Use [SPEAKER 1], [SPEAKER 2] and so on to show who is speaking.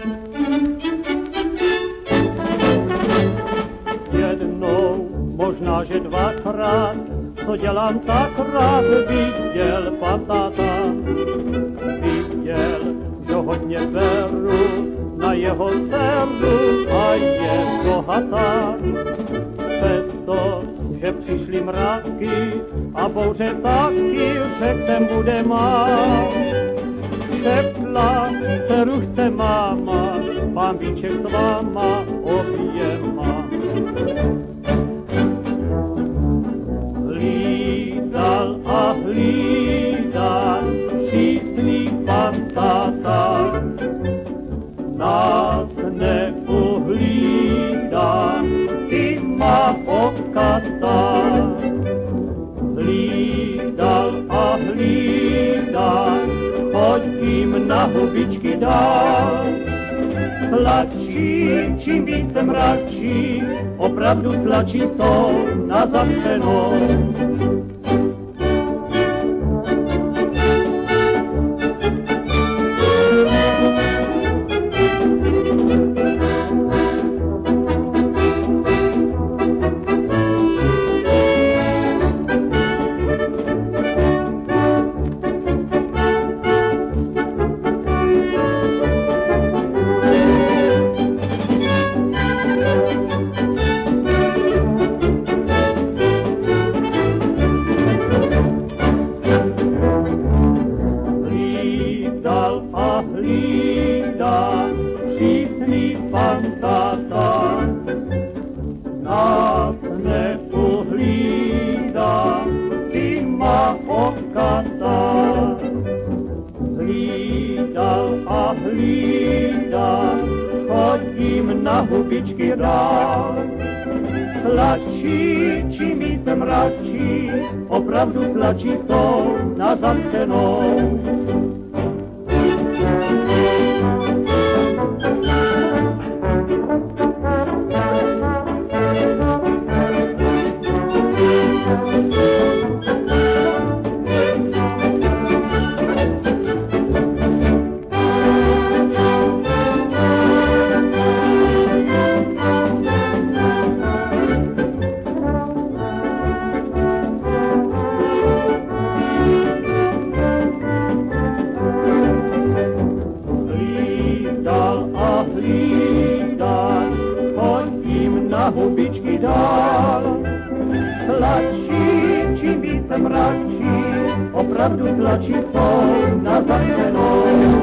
[SPEAKER 1] Jednou, možná, že dvakrát, co dělám tak rád, viděl pan táta. Viděl, že hodně beru na jeho dceru a je bohatá. Přesto, že přišly mraky a bouře taky, řek jsem bude mám. Šepla, dceru chce máma, pán Víček s váma oběma. Hlídal a hlídal, přísný pan táta, nás neuhlídá, i má okata. Hlídal a hlídal, chodím na hubičky dál. Sladší, čím více mračí, opravdu sladší jsou na zavřenou. Hlídá, přísný pan táta, nás neuhlídá, i má okata. Hlídal a hlídal, chodím na hubičky dál. Sladší, čím více mračí, opravdu sladší jsou na zamčenou. Hlídal, chodím na hubičky dál. Sladší, čím více mračí, opravdu sladší jsou na zavřenou.